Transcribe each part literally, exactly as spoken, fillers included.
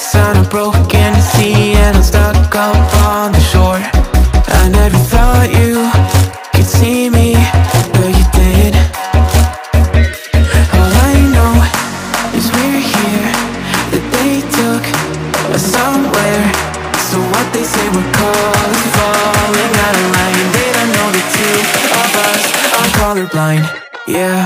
face on a broken sea, and I'm stuck up on the shore. I never thought you could see me, but you did. All I know is we're here, that they took us somewhere. So what they say we're called is falling out of line. They don't know the two of us are colorblind, yeah.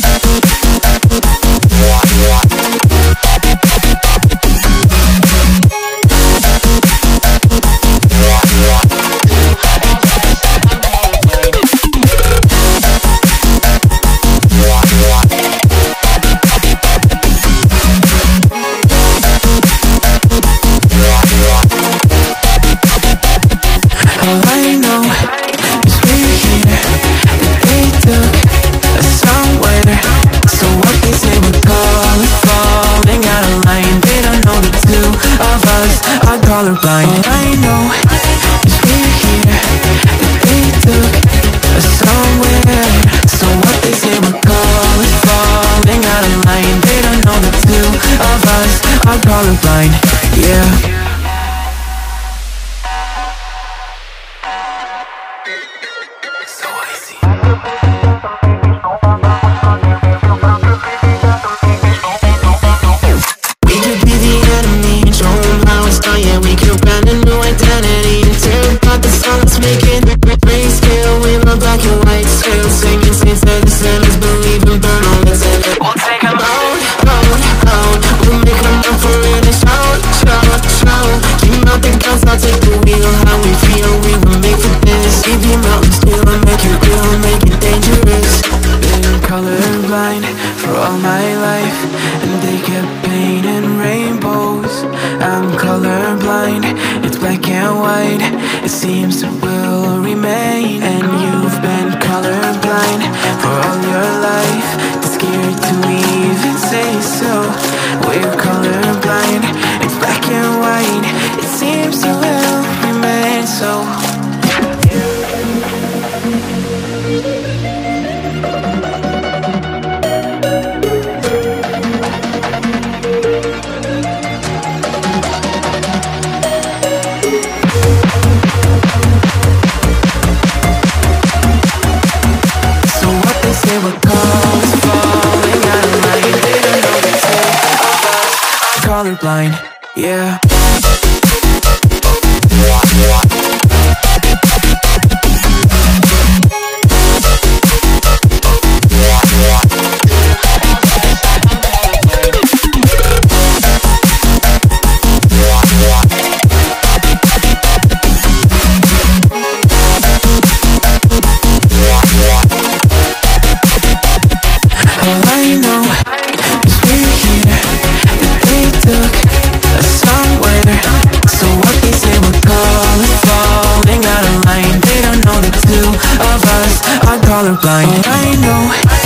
All I know is we're here, that they took us somewhere. So what they say we're called is falling out of line. They don't know the two of us are colorblind. All I know is we're here, that they took us somewhere. So what they say we're called is falling out of line. They don't know the two of us are colorblind, yeah. Colorblind for all my life, and they kept painting rainbows. I'm colorblind, it's black and white. It seems it will remain. And you've been colorblind for all your life, too scared to even say so. We're colorblind, it's black and white. It seems it will remain so. They were called falling out of line. They don't know the two of us are colorblind, yeah. All I know is we're here, that they took us somewhere. So what they say we're called is falling out of line. They don't know the two of us are colorblind. All I know